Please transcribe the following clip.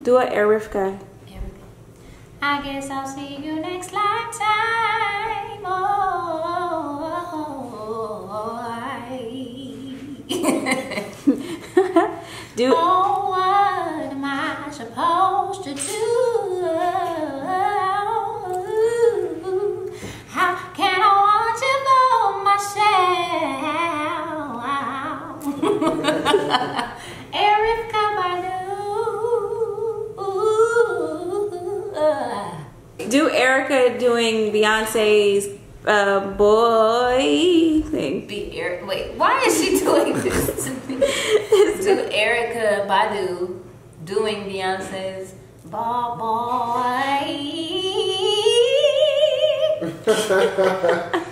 Do a Erifka. I guess I'll see you next lifetime. Do. Oh, what am I supposed to do? How can I want you for myself? Erykah Badu. Do Erykah doing Beyonce's boy thing. Wait, why is she doing this to me? Do Erykah Badu doing Beyonce's boy.